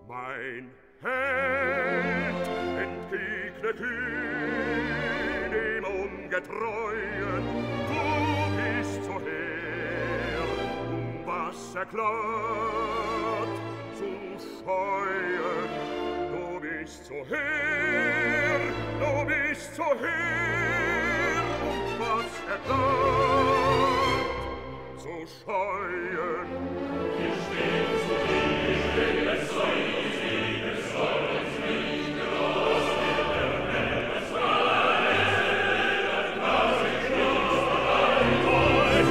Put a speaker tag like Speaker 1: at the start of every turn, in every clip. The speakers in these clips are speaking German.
Speaker 1: Mein Held entgegnet kühn dem Ungetreuen, du bist so her, was erklärt zu scheuen. Du bist so her, du bist so her, was erklärt zu scheuen.
Speaker 2: Hier steht zu dir, es soll uns nicht groß werden, es weiß, was ich nicht euch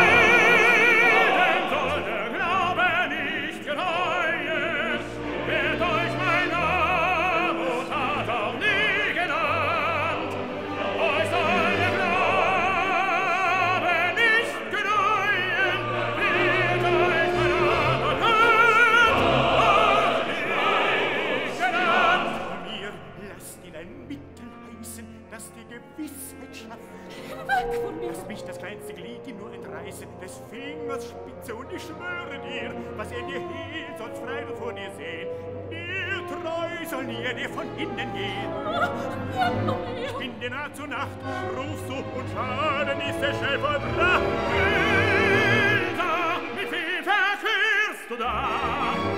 Speaker 2: reden soll der Glaube nicht gereuen, wird euch mein Name und hat auch nie genannt, euch soll der Glaube nicht gereuen, wird euch mein Name und hat auch nie genannt.
Speaker 3: Mir lasst ihn ein Mittel heißen, das die Gewissheit schafft.
Speaker 4: Weg von mir!
Speaker 3: Lasst mich das kleinste Glied ihm nur entreißen, des Fingers Spitze, und ich schwöre dir, was er dir hielt, soll's frei du vor dir sehen. Dir treu soll nie dir von innen gehen. Ich bin dir nah zur Nacht, rufst du, und Schaden ist der schnell vollbracht.
Speaker 2: Bilder, wie viel verkehrst du da?